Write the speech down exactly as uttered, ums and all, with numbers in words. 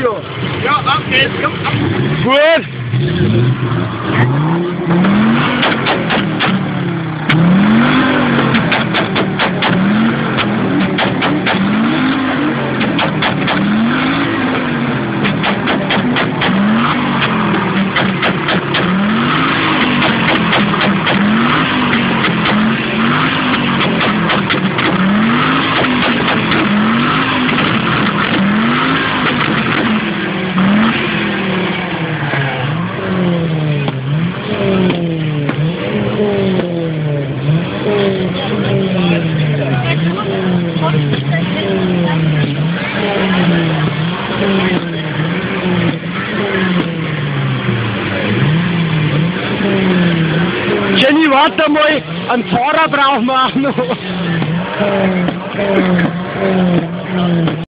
Video. Ja, ab geht's. Ja, ab. Gut. Jenny, warte mal, einen Fahrer brauchen wir auch noch.